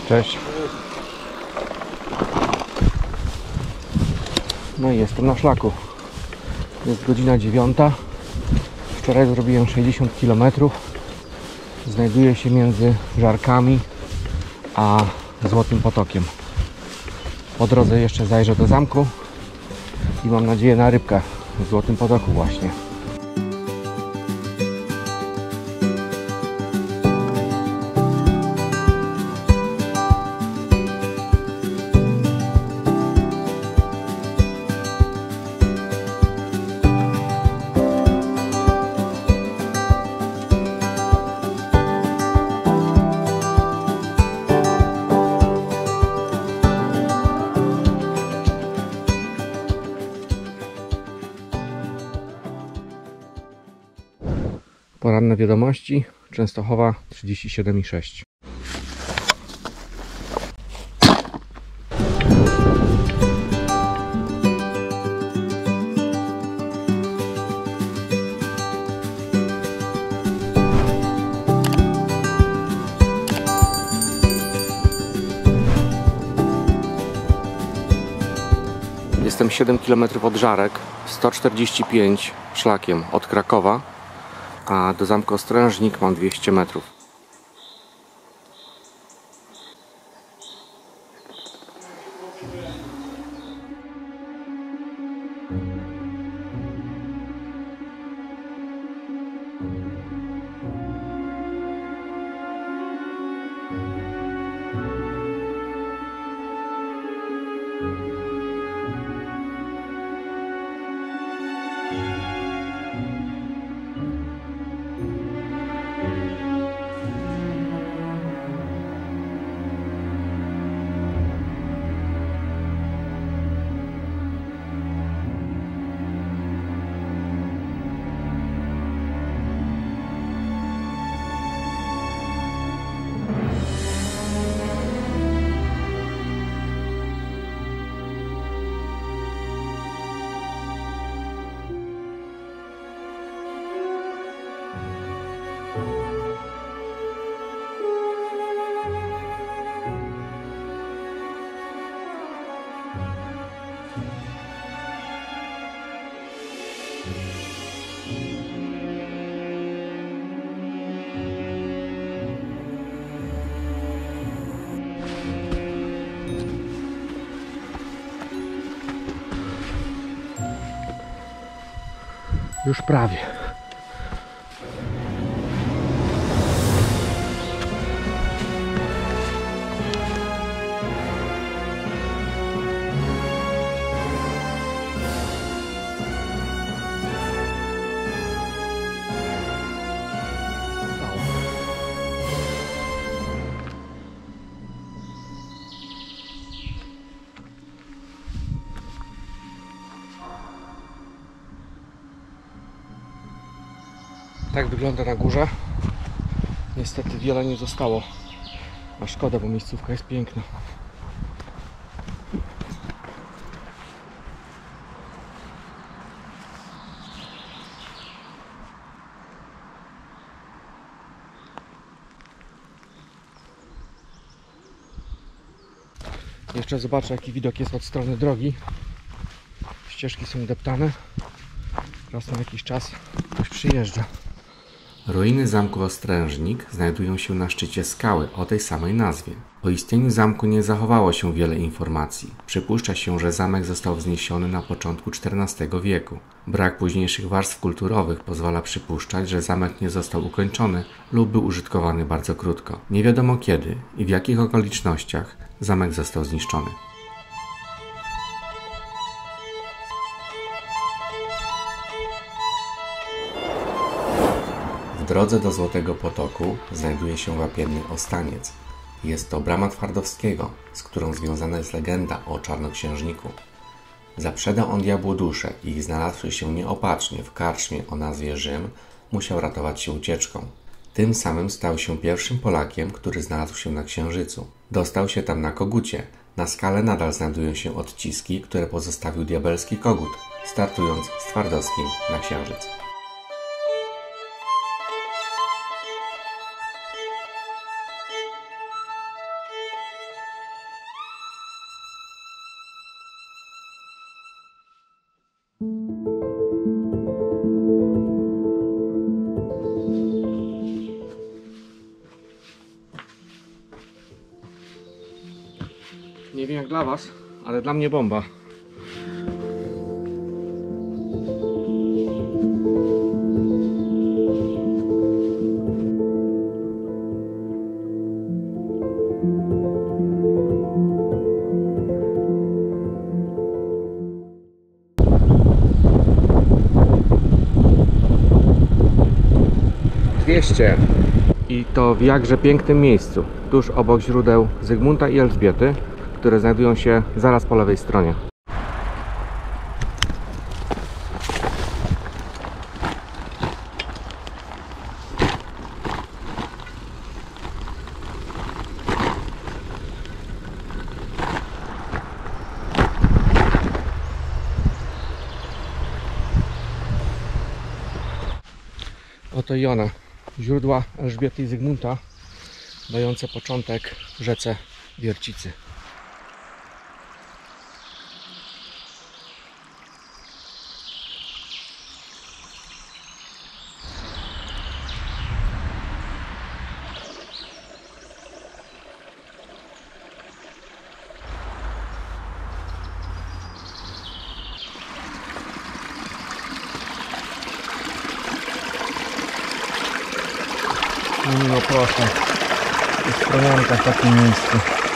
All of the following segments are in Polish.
Cześć. No i jestem na szlaku. Jest godzina 9. Wczoraj zrobiłem 60 km. Znajduję się między Żarkami a Złotym Potokiem. Po drodze jeszcze zajrzę do zamku i mam nadzieję na rybkę w Złotym Potoku właśnie. Poranne wiadomości. Częstochowa 37,6. Jestem 7 km od Żarek, 145 szlakiem od Krakowa, a do zamku Ostrężnik mam 200 metrów. Już prawie. Tak wygląda na górze. Niestety wiele nie zostało. A szkoda, bo miejscówka jest piękna. Jeszcze zobaczę, jaki widok jest od strony drogi. Ścieżki są deptane. Raz na jakiś czas ktoś przyjeżdża. Ruiny zamku Ostrężnik znajdują się na szczycie skały o tej samej nazwie. O istnieniu zamku nie zachowało się wiele informacji. Przypuszcza się, że zamek został wzniesiony na początku XIV wieku. Brak późniejszych warstw kulturowych pozwala przypuszczać, że zamek nie został ukończony lub był użytkowany bardzo krótko. Nie wiadomo kiedy i w jakich okolicznościach zamek został zniszczony. W drodze do Złotego Potoku znajduje się wapienny Ostaniec. Jest to brama Twardowskiego, z którą związana jest legenda o czarnoksiężniku. Zaprzedał on diabłu duszę i znalazłszy się nieopatrznie w karczmie o nazwie Rzym, musiał ratować się ucieczką. Tym samym stał się pierwszym Polakiem, który znalazł się na Księżycu. Dostał się tam na kogucie. Na skale nadal znajdują się odciski, które pozostawił diabelski kogut, startując z Twardowskim na Księżyc. dla Was, ale dla mnie bomba. I to w jakże pięknym miejscu, tuż obok źródeł Zygmunta i Elżbiety, które znajdują się zaraz po lewej stronie. Oto i one, źródła Elżbiety i Zygmunta, dające początek rzece Wiercicy. No proszę, stronionka w takim miejscu.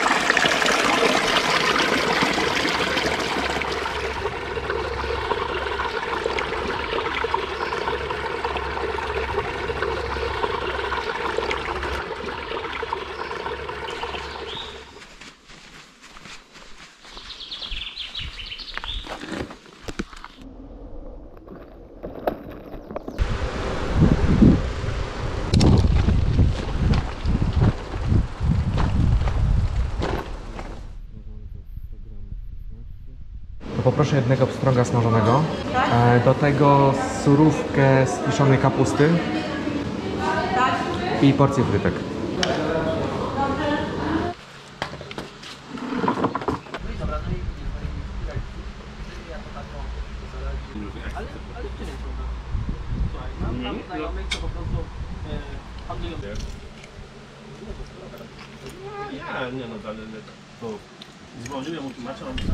Poproszę jednego pstrąga smażonego. Do tego surówkę z kiszonej kapusty i porcję frytek. Nie no, ale to dzwoniłem mu tłumaczę, on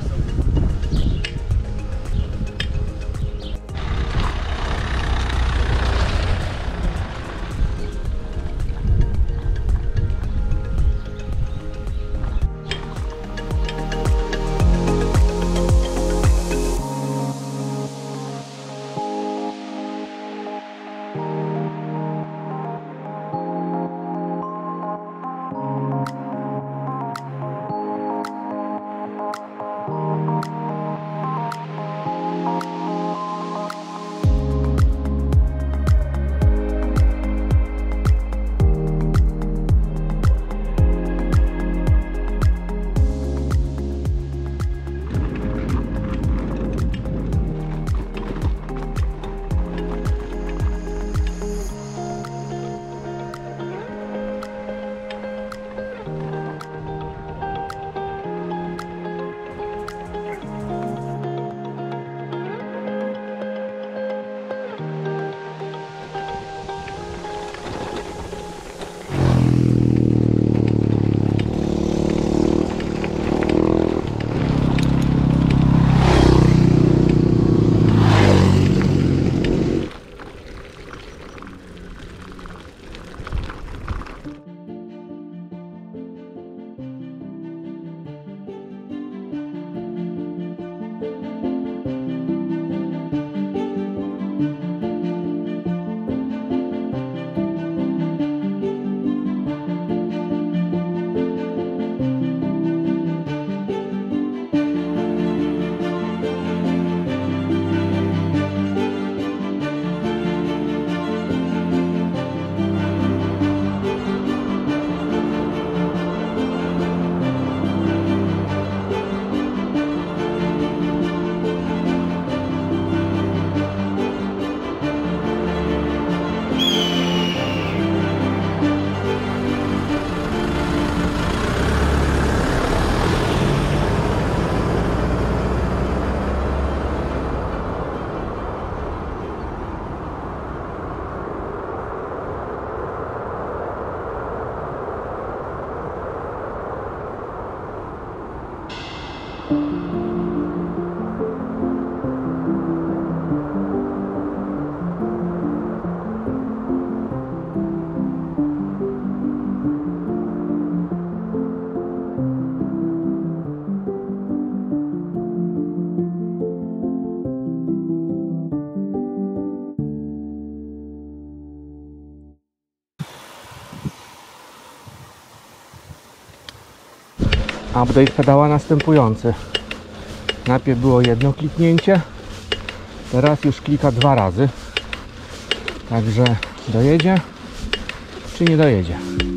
Update pedała następujący. Najpierw było jedno kliknięcie, teraz już klika 2 razy. Także dojedzie czy nie dojedzie.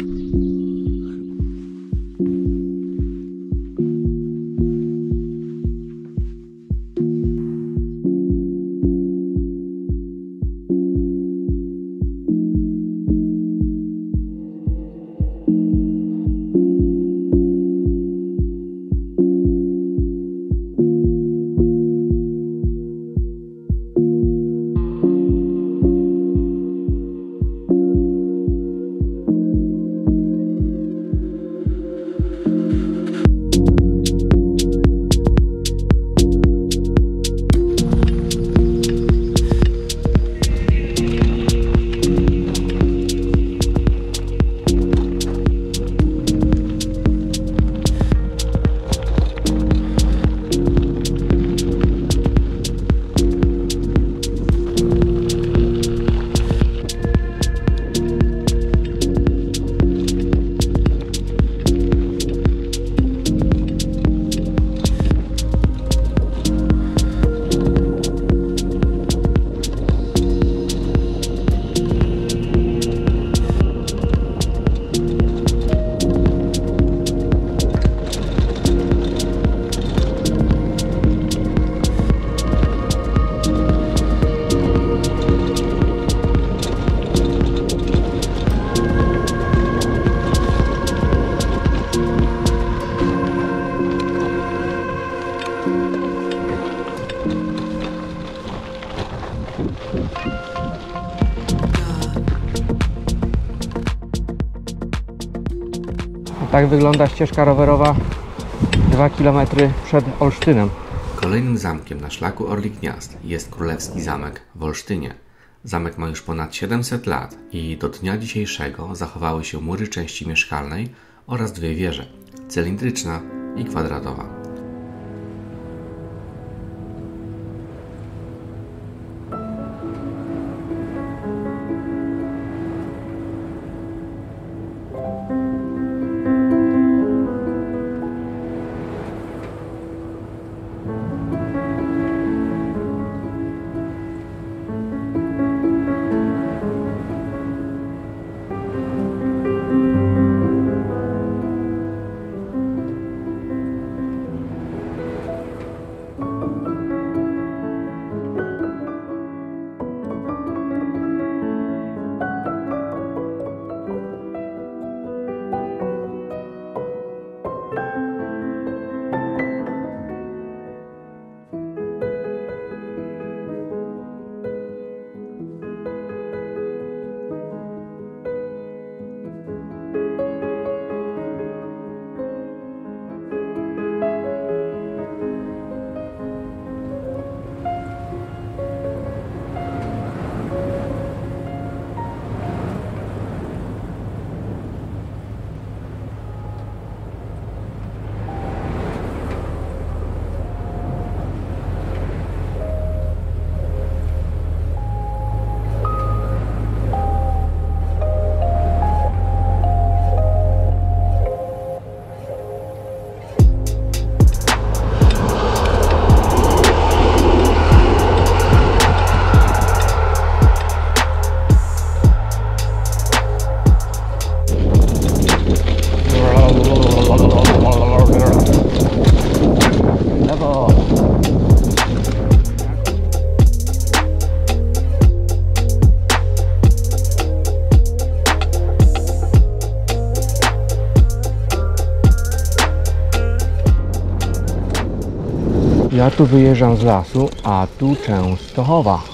Tak wygląda ścieżka rowerowa 2 km przed Olsztynem. Kolejnym zamkiem na szlaku Orlik Gniazd jest Królewski Zamek w Olsztynie. Zamek ma już ponad 700 lat i do dnia dzisiejszego zachowały się mury części mieszkalnej oraz 2 wieże, cylindryczna i kwadratowa. Ja tu wyjeżdżam z lasu, a tu Częstochowa.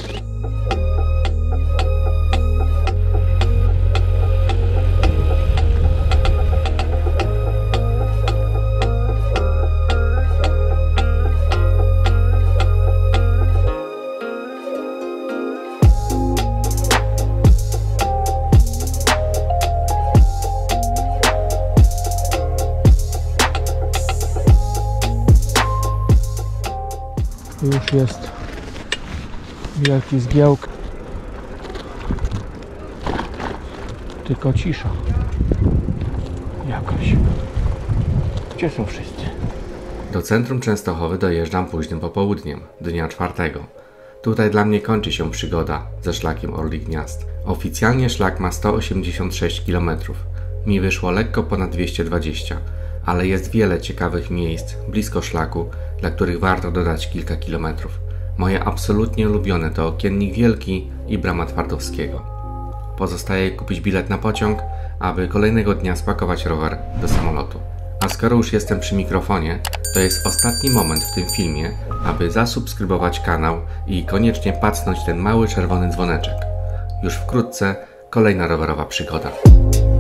Już jest wielki zgiełk, tylko cisza jakaś. Gdzie są wszyscy? Do centrum Częstochowy dojeżdżam późnym popołudniem, dnia 4. Tutaj dla mnie kończy się przygoda ze szlakiem Orlich Gniazd. Oficjalnie szlak ma 186 km. Mi wyszło lekko ponad 220, ale jest wiele ciekawych miejsc blisko szlaku, dla których warto dodać kilka kilometrów. Moje absolutnie ulubione to Okiennik Wielki i Brama Twardowskiego. Pozostaje kupić bilet na pociąg, aby kolejnego dnia spakować rower do samolotu. A skoro już jestem przy mikrofonie, to jest ostatni moment w tym filmie, aby zasubskrybować kanał i koniecznie pacnąć ten mały czerwony dzwoneczek. Już wkrótce kolejna rowerowa przygoda.